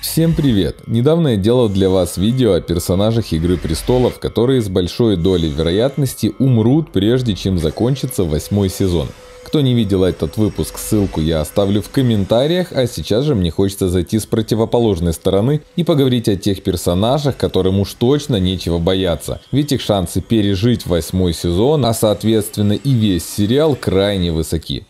Всем привет! Недавно я делал для вас видео о персонажах Игры Престолов, которые с большой долей вероятности умрут, прежде чем закончится 8-й сезон. Кто не видел этот выпуск, ссылку я оставлю в комментариях, а сейчас же мне хочется зайти с противоположной стороны и поговорить о тех персонажах, которым уж точно нечего бояться, ведь их шансы пережить 8-й сезон, а соответственно и весь сериал, крайне высоки.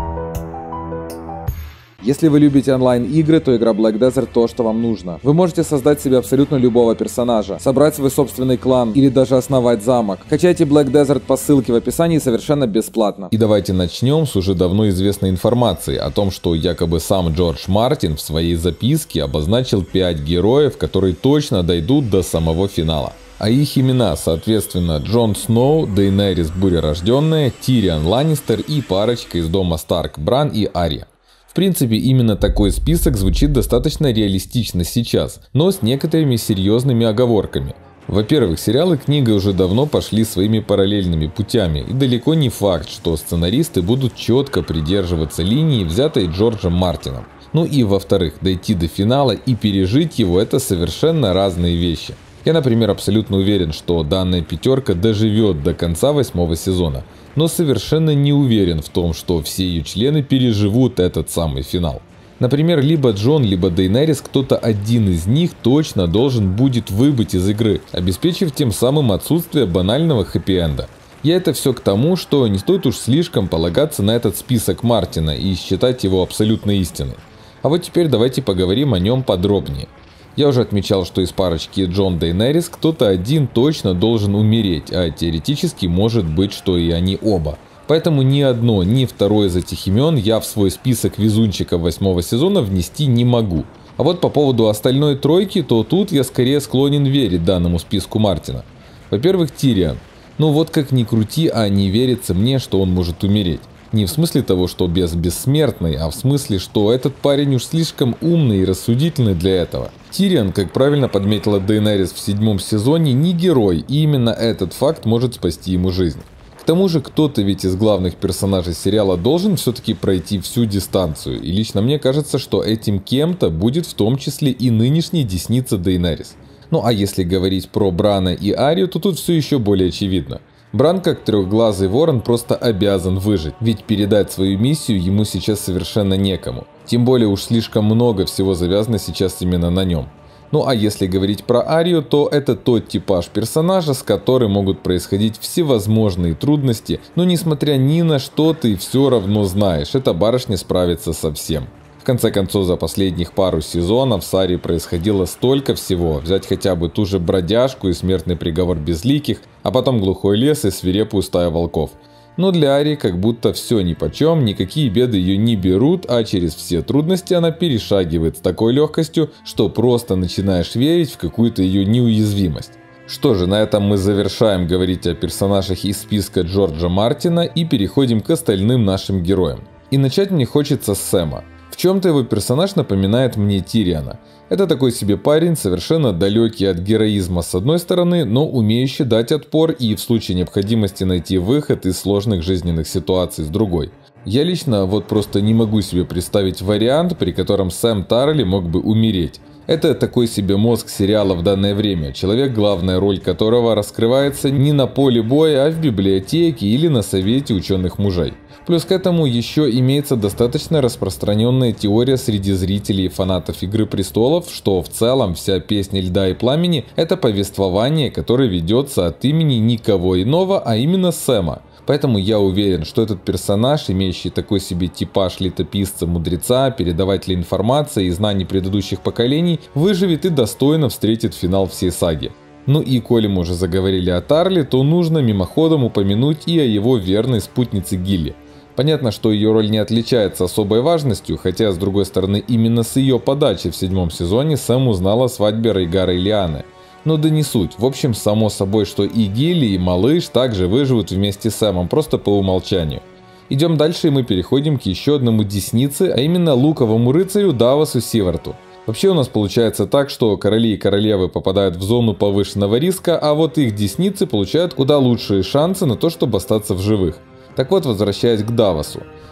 Если вы любите онлайн-игры, то игра Black Desert то, что вам нужно. Вы можете создать себе абсолютно любого персонажа, собрать свой собственный клан или даже основать замок. Качайте Black Desert по ссылке в описании совершенно бесплатно. И давайте начнем с уже давно известной информации о том, что якобы сам Джордж Мартин в своей записке обозначил 5 героев, которые точно дойдут до самого финала. А их имена, соответственно, Джон Сноу, Дейенерис Бурерожденная, Тирион Ланнистер и парочка из дома Старк, Бран и Ария. В принципе, именно такой список звучит достаточно реалистично сейчас, но с некоторыми серьезными оговорками. Во-первых, сериал и книга уже давно пошли своими параллельными путями, и далеко не факт, что сценаристы будут четко придерживаться линии, взятой Джорджем Мартином. Ну и во-вторых, дойти до финала и пережить его – это совершенно разные вещи. Я, например, абсолютно уверен, что данная пятерка доживет до конца 8-го сезона, но совершенно не уверен в том, что все ее члены переживут этот самый финал. Например, либо Джон, либо Дейенерис, кто-то один из них точно должен будет выбыть из игры, обеспечив тем самым отсутствие банального хэппи-энда. Я это все к тому, что не стоит уж слишком полагаться на этот список Мартина и считать его абсолютной истиной. А вот теперь давайте поговорим о нем подробнее. Я уже отмечал, что из парочки Джон Дейенерис кто-то один точно должен умереть, а теоретически может быть, что и они оба. Поэтому ни одно, ни второе из этих имен я в свой список везунчиков 8-го сезона внести не могу. А вот по поводу остальной тройки, то тут я скорее склонен верить данному списку Мартина. Во-первых, Тирион. Ну вот как ни крути, а не верится мне, что он может умереть. Не в смысле того, что бессмертный, а в смысле, что этот парень уж слишком умный и рассудительный для этого. Тирион, как правильно подметила Дейенерис в 7-м сезоне, не герой, и именно этот факт может спасти ему жизнь. К тому же кто-то ведь из главных персонажей сериала должен все-таки пройти всю дистанцию, и лично мне кажется, что этим кем-то будет в том числе и нынешний десница Дейенерис. Ну а если говорить про Брана и Арию, то тут все еще более очевидно. Бран, как трехглазый ворон, просто обязан выжить, ведь передать свою миссию ему сейчас совершенно некому. Тем более уж слишком много всего завязано сейчас именно на нем. Ну а если говорить про Арию, то это тот типаж персонажа, с которым могут происходить всевозможные трудности, но несмотря ни на что, ты все равно знаешь, эта барышня справится со всем. В конце концов, за последних пару сезонов с Арией происходило столько всего, взять хотя бы ту же бродяжку и смертный приговор безликих, а потом глухой лес и свирепую стаю волков. Но для Арии как будто все нипочем, никакие беды ее не берут, а через все трудности она перешагивает с такой легкостью, что просто начинаешь верить в какую-то ее неуязвимость. Что же, на этом мы завершаем говорить о персонажах из списка Джорджа Мартина и переходим к остальным нашим героям. И начать мне хочется с Сэма. В чем-то его персонаж напоминает мне Тириона. Это такой себе парень, совершенно далекий от героизма с одной стороны, но умеющий дать отпор и в случае необходимости найти выход из сложных жизненных ситуаций с другой. Я лично вот просто не могу себе представить вариант, при котором Сэм Тарли мог бы умереть. Это такой себе мозг сериала в данное время, человек, главная роль которого раскрывается не на поле боя, а в библиотеке или на совете ученых мужей. Плюс к этому еще имеется достаточно распространенная теория среди зрителей и фанатов Игры Престолов, что в целом вся песня Льда и Пламени – это повествование, которое ведется от имени никого иного, а именно Сэма. Поэтому я уверен, что этот персонаж, имеющий такой себе типаж летописца-мудреца, передавателя информации и знаний предыдущих поколений, выживет и достойно встретит финал всей саги. Ну и коли мы уже заговорили о Тарли, то нужно мимоходом упомянуть и о его верной спутнице Гилли. Понятно, что ее роль не отличается особой важностью, хотя, с другой стороны, именно с ее подачи в 7-м сезоне Сэм узнал о свадьбе Рейгара и Лианы. Но да не суть. В общем, само собой, что и Гилли, и малыш также выживут вместе с Сэмом, просто по умолчанию. Идем дальше, и мы переходим к еще одному деснице, а именно луковому рыцарю Давосу Сиварту. Вообще у нас получается так, что короли и королевы попадают в зону повышенного риска, а вот их десницы получают куда лучшие шансы на то, чтобы остаться в живых. Так вот, возвращаясь к Давосу.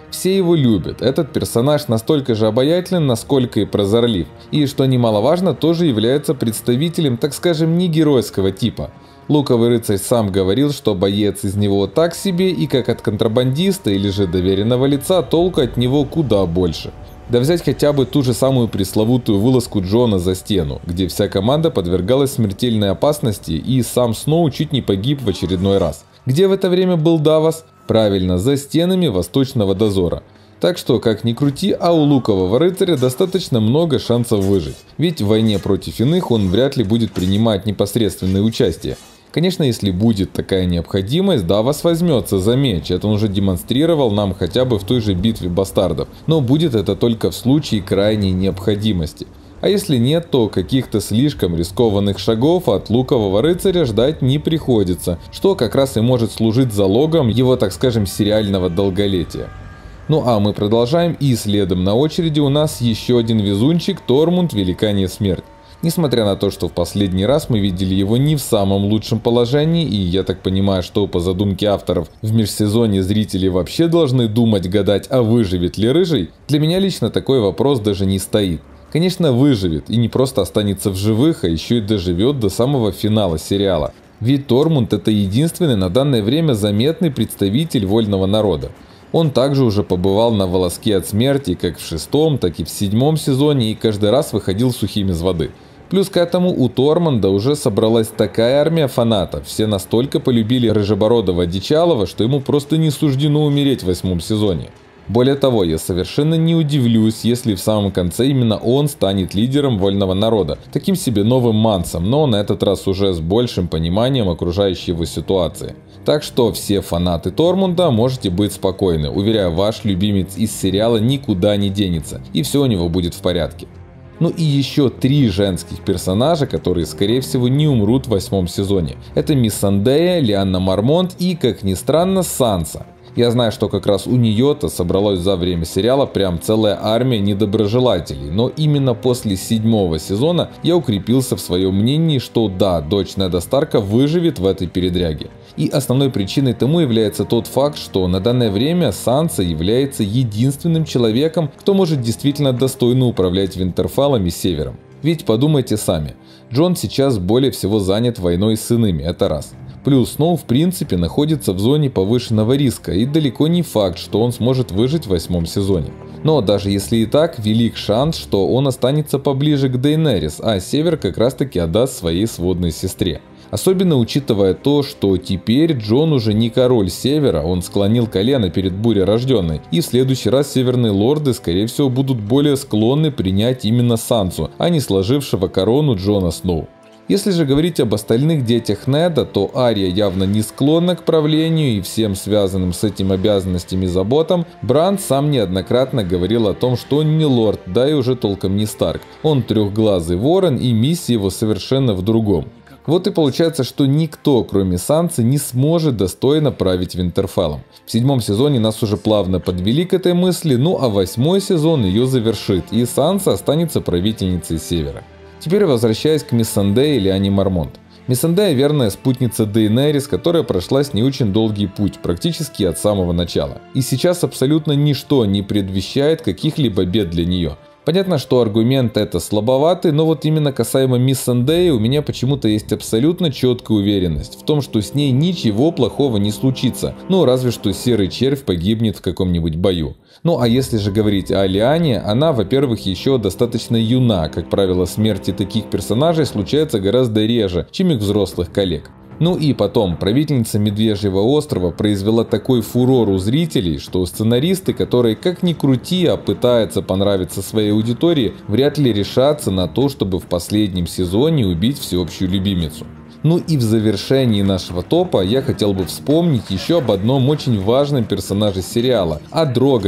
Все его любят, этот персонаж настолько же обаятелен, насколько и прозорлив. И, что немаловажно, тоже является представителем, так скажем, не геройского типа. Луковый рыцарь сам говорил, что боец из него так себе, и как от контрабандиста или же доверенного лица толку от него куда больше. Да взять хотя бы ту же самую пресловутую вылазку Джона за стену, где вся команда подвергалась смертельной опасности и сам Сноу чуть не погиб в очередной раз. Где в это время был Давос? Правильно, за стенами Восточного дозора. Так что, как ни крути, а у Лукового рыцаря достаточно много шансов выжить. Ведь в войне против иных он вряд ли будет принимать непосредственное участие. Конечно, если будет такая необходимость, Давос возьмется за меч, это он уже демонстрировал нам хотя бы в той же битве бастардов, но будет это только в случае крайней необходимости. А если нет, то каких-то слишком рискованных шагов от Лукового рыцаря ждать не приходится, что как раз и может служить залогом его, так скажем, сериального долголетия. Ну а мы продолжаем, и следом на очереди у нас еще один везунчик — Тормунд Великанья Смерть. Несмотря на то, что в последний раз мы видели его не в самом лучшем положении, и я так понимаю, что по задумке авторов в межсезонье зрители вообще должны думать, гадать, а выживет ли Рыжий, для меня лично такой вопрос даже не стоит. Конечно, выживет, и не просто останется в живых, а еще и доживет до самого финала сериала. Ведь Тормунд — это единственный на данное время заметный представитель вольного народа. Он также уже побывал на волоске от смерти как в 6-м, так и в 7-м сезоне, и каждый раз выходил сухим из воды. Плюс к этому у Тормунда уже собралась такая армия фанатов, все настолько полюбили Рыжебородого Одичалова, что ему просто не суждено умереть в 8-м сезоне. Более того, я совершенно не удивлюсь, если в самом конце именно он станет лидером вольного народа, таким себе новым Мансом, но на этот раз уже с большим пониманием окружающей его ситуации. Так что все фанаты Тормунда можете быть спокойны, уверяю, ваш любимец из сериала никуда не денется, и все у него будет в порядке. Ну и еще 3 женских персонажа, которые скорее всего не умрут в 8-м сезоне. Это Миссандея, Лианна Мармонт и, как ни странно, Санса. Я знаю, что как раз у нее-то собралась за время сериала прям целая армия недоброжелателей, но именно после 7-го сезона я укрепился в своем мнении, что да, дочь Неда Старка выживет в этой передряге. И основной причиной тому является тот факт, что на данное время Санса является единственным человеком, кто может действительно достойно управлять Винтерфеллом и Севером. Ведь подумайте сами, Джон сейчас более всего занят войной с иными, это раз. Плюс Сноу в принципе находится в зоне повышенного риска, и далеко не факт, что он сможет выжить в 8-м сезоне. Но даже если и так, велик шанс, что он останется поближе к Дейенерис, а Север как раз таки отдаст своей сводной сестре. Особенно учитывая то, что теперь Джон уже не король Севера, он склонил колено перед Бурерожденной, и в следующий раз северные лорды скорее всего будут более склонны принять именно Сансу, а не сложившего корону Джона Сноу. Если же говорить об остальных детях Неда, то Ария явно не склонна к правлению и всем связанным с этим обязанностям и заботам. Бран сам неоднократно говорил о том, что он не лорд, да и уже толком не Старк. Он трехглазый ворон, и миссия его совершенно в другом. Вот и получается, что никто, кроме Сансы, не сможет достойно править Винтерфеллом. В 7-м сезоне нас уже плавно подвели к этой мысли, ну а 8-й сезон ее завершит, и Санса останется правительницей Севера. Теперь возвращаясь к Миссандее или Лианне Мармонт. Миссандея — верная спутница Дейенерис, которая прошла с ней очень долгий путь, практически от самого начала. И сейчас абсолютно ничто не предвещает каких-либо бед для нее. Понятно, что аргумент это слабоватый, но вот именно касаемо Миссандеи у меня почему-то есть абсолютно четкая уверенность в том, что с ней ничего плохого не случится, ну разве что серый червь погибнет в каком-нибудь бою. Ну а если же говорить о Лиане, она, во-первых, еще достаточно юна, как правило, смерти таких персонажей случаются гораздо реже, чем их взрослых коллег. Ну и потом, правительница Медвежьего острова произвела такой фурор у зрителей, что сценаристы, которые как ни крути, а пытаются понравиться своей аудитории, вряд ли решатся на то, чтобы в последнем сезоне убить всеобщую любимицу. Ну и в завершении нашего топа я хотел бы вспомнить еще об одном очень важном персонаже сериала – о Дрогане.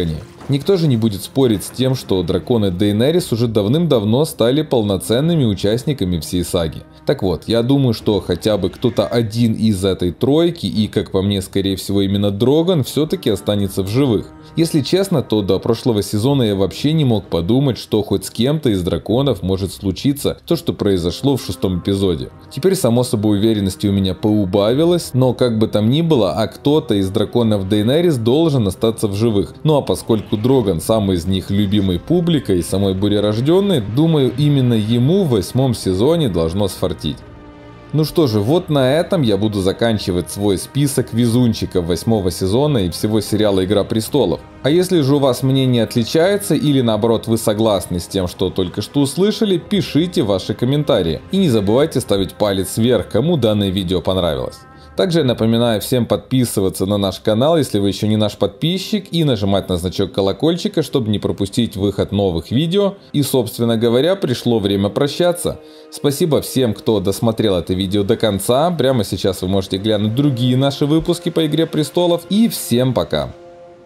Никто же не будет спорить с тем, что драконы Дейенерис уже давным-давно стали полноценными участниками всей саги. Так вот, я думаю, что хотя бы кто-то один из этой тройки, и как по мне, скорее всего именно Дроган, все-таки останется в живых. Если честно, то до прошлого сезона я вообще не мог подумать, что хоть с кем-то из драконов может случиться то, что произошло в 6-м эпизоде. Теперь, само собой, уверенности у меня поубавилось, но как бы там ни было, а кто-то из драконов Дейенерис должен остаться в живых. Ну а поскольку Дроган самый из них любимый публикой и самой Бурерожденной, думаю, именно ему в 8-м сезоне должно сфартить. Ну что же, вот на этом я буду заканчивать свой список везунчиков 8-го сезона и всего сериала «Игра престолов». А если же у вас мнение отличается или наоборот вы согласны с тем, что только что услышали, пишите ваши комментарии. И не забывайте ставить палец вверх, кому данное видео понравилось. Также я напоминаю всем подписываться на наш канал, если вы еще не наш подписчик, и нажимать на значок колокольчика, чтобы не пропустить выход новых видео. И, собственно говоря, пришло время прощаться. Спасибо всем, кто досмотрел это видео до конца. Прямо сейчас вы можете глянуть другие наши выпуски по «Игре престолов». И всем пока!